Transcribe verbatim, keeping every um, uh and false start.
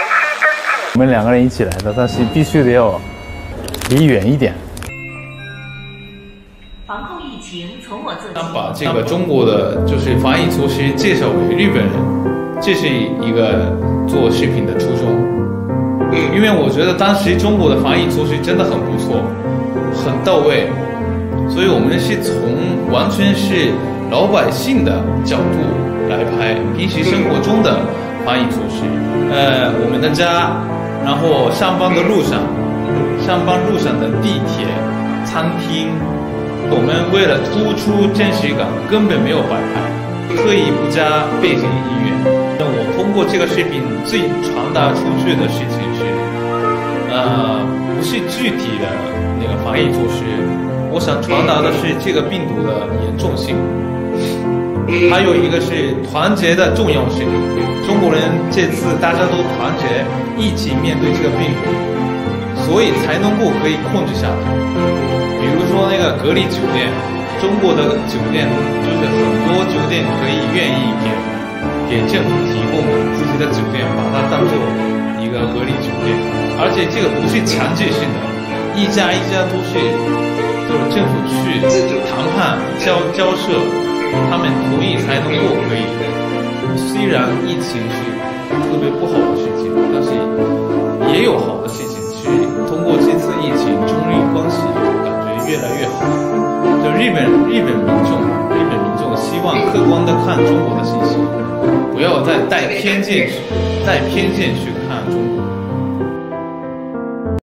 我们两个人一起来的，但是必须得要离远一点。 防控疫情从我做起。 当把这个中国的就是防疫措施介绍给日本人，这是一个做视频的初衷。因为我觉得当时中国的防疫措施真的很不错，很到位，所以我们是从完全是老百姓的角度来拍平时生活中的防疫措施。呃，我们的家，然后上班的路上，上班路上的地铁、餐厅，我们为了突出真实感，根本没有摆拍，特意不加背景音乐。那我通过这个视频最传达出去的事情是，呃，不是具体的那个防疫措施，我想传达的是这个病毒的严重性。还有一个是团结的重要性，中国人这次大家都团结，一起面对这个病毒，所以才能够可以控制下来。比如说那个隔离酒店，中国的酒店就是很多酒店可以愿意给给政府提供自己的酒店，把它当做一个隔离酒店，而且这个不是强制性的，一家一家都是就是政府去谈判交交涉。他们同意才能够可以。虽然疫情是特别不好的事情，但是也有好的事情。是通过这次疫情，中日关系感觉越来越好。就日本日本民众，日本民众希望客观的看中国的信息，不要再带偏见去带偏见去看中国。